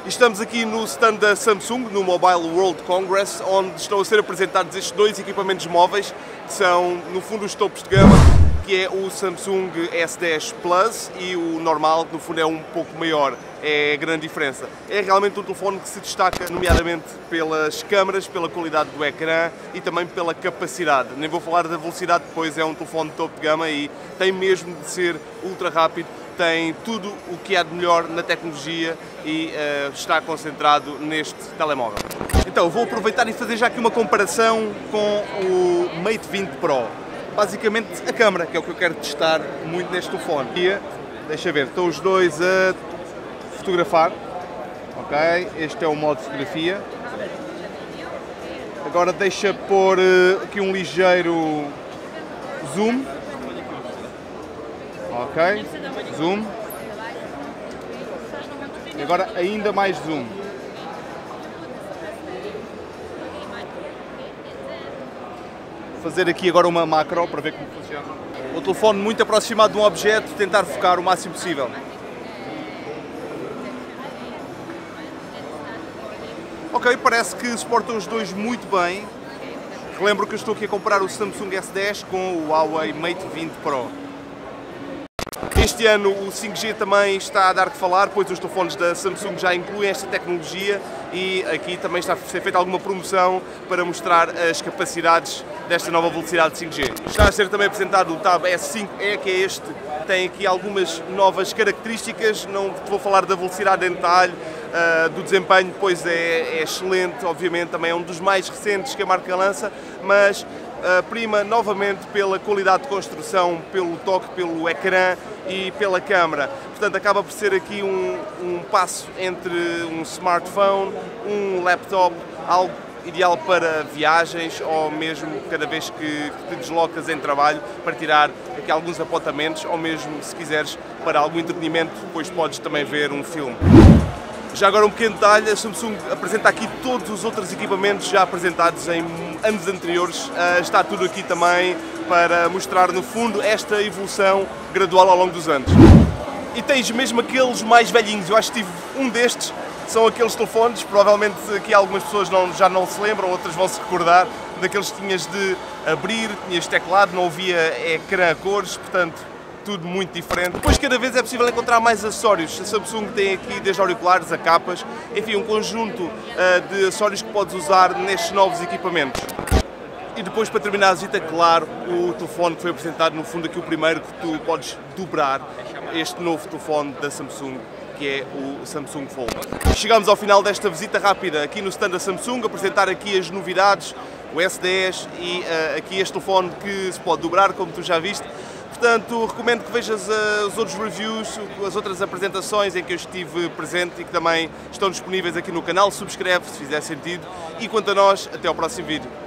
Estamos aqui no stand da Samsung, no Mobile World Congress, onde estão a ser apresentados estes dois equipamentos móveis, que são, no fundo, os topos de gama, que é o Samsung S10 Plus e o normal, que no fundo é um pouco maior. É a grande diferença. É realmente um telefone que se destaca, nomeadamente pelas câmaras, pela qualidade do ecrã e também pela capacidade. Nem vou falar da velocidade, pois é um telefone de topo de gama e tem mesmo de ser ultra rápido. Tem tudo o que há de melhor na tecnologia e está concentrado neste telemóvel. Então, vou aproveitar e fazer já aqui uma comparação com o Mate 20 Pro. Basicamente a câmera, que é o que eu quero testar muito neste telefone. Deixa ver, estão os dois a fotografar. Ok, este é o modo de fotografia. Agora deixa pôr aqui um ligeiro zoom. Ok, zoom. E agora ainda mais zoom. Vou fazer aqui agora uma macro para ver como funciona. O telefone muito aproximado de um objeto, tentar focar o máximo possível. Ok, parece que suportam os dois muito bem. Relembro que eu estou aqui a comparar o Samsung S10 com o Huawei Mate 20 Pro. Este ano o 5G também está a dar que falar, pois os telefones da Samsung já incluem esta tecnologia e aqui também está a ser feita alguma promoção para mostrar as capacidades desta nova velocidade de 5G. Está a ser também apresentado o Tab S5e, que é este, tem aqui algumas novas características, não vou falar da velocidade em detalhe, do desempenho, pois é excelente, obviamente também é um dos mais recentes que a marca lança, mas prima novamente pela qualidade de construção, pelo toque, pelo ecrã e pela câmara. Portanto, acaba por ser aqui um passo entre um smartphone, um laptop, algo ideal para viagens ou mesmo cada vez que te deslocas em trabalho para tirar aqui alguns apontamentos ou mesmo, se quiseres, para algum entretenimento, depois podes também ver um filme. Já agora um pequeno detalhe, a Samsung apresenta aqui todos os outros equipamentos já apresentados em anos anteriores. Está tudo aqui também para mostrar no fundo esta evolução gradual ao longo dos anos. E tens mesmo aqueles mais velhinhos, eu acho que tive um destes, são aqueles telefones, provavelmente aqui algumas pessoas já não se lembram, outras vão se recordar, daqueles que tinhas de abrir, tinhas teclado, não havia ecrã a cores, portanto tudo muito diferente. Depois cada vez é possível encontrar mais acessórios. A Samsung tem aqui desde auriculares a capas, enfim, um conjunto de acessórios que podes usar nestes novos equipamentos. E depois, para terminar a visita, claro, o telefone que foi apresentado, no fundo aqui o primeiro que tu podes dobrar, este novo telefone da Samsung, que é o Samsung Fold. Chegamos ao final desta visita rápida aqui no stand da Samsung, apresentar aqui as novidades, o S10 e aqui este telefone que se pode dobrar, como tu já viste. Portanto, recomendo que vejas os outros reviews, as outras apresentações em que eu estive presente e que também estão disponíveis aqui no canal. Subscreve se fizer sentido e quanto a nós, até ao próximo vídeo.